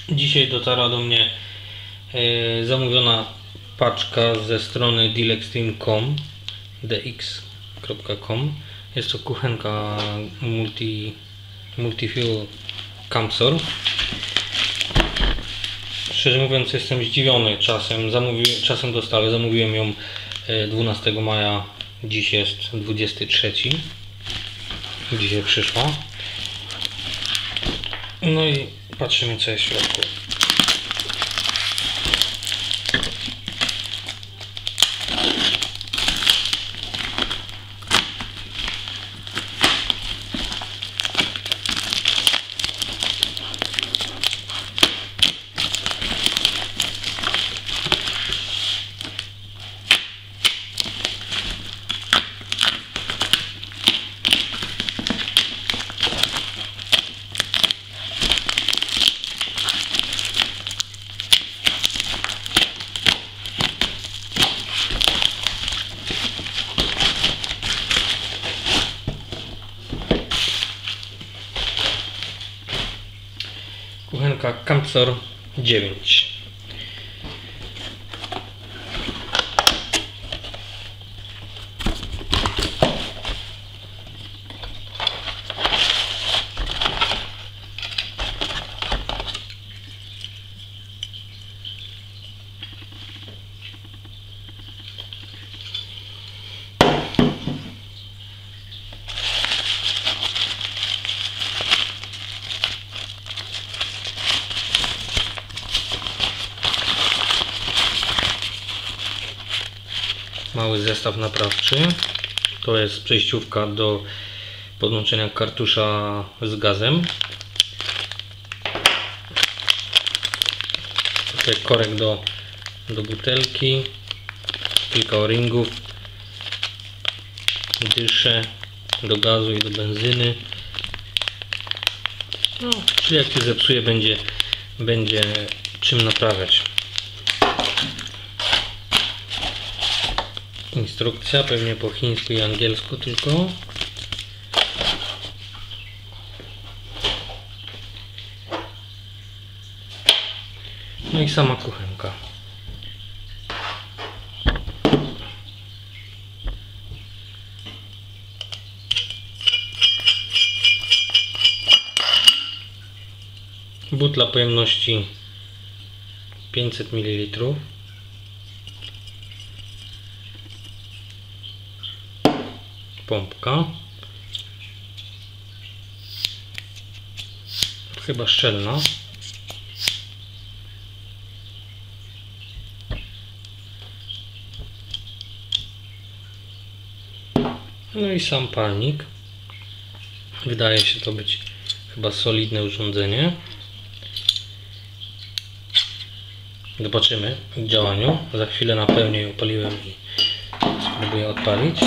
Dzisiaj dotarła do mnie zamówiona paczka ze strony dealextreme.com, dx.com. Jest to kuchenka multi-fuel Campsor. Szczerze mówiąc, jestem zdziwiony czasem dostawy. Zamówiłem ją 12 maja, dziś jest 23. Dzisiaj przyszła. No i patrzymy, co jest w środku. Kuchenka Campsor 9. Mały zestaw naprawczy. To jest przejściówka do podłączenia kartusza z gazem. Tutaj korek do butelki, kilka o-ringów, dysze do gazu i do benzyny. No, czyli jak się zepsuje, będzie czym naprawiać. Instrukcja, pewnie po chińsku i angielsku tylko. No i sama kuchenka. Butla pojemności 500 ml. Pompka, chyba szczelna. No i sam palnik. Wydaje się to być chyba solidne urządzenie. Zobaczymy w działaniu. Za chwilę napełnię ją paliwem i spróbuję odpalić.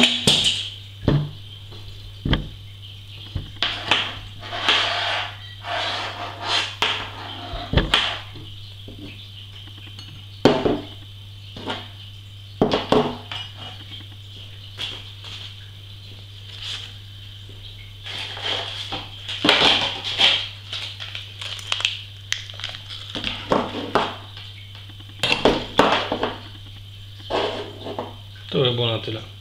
To by było na tyle.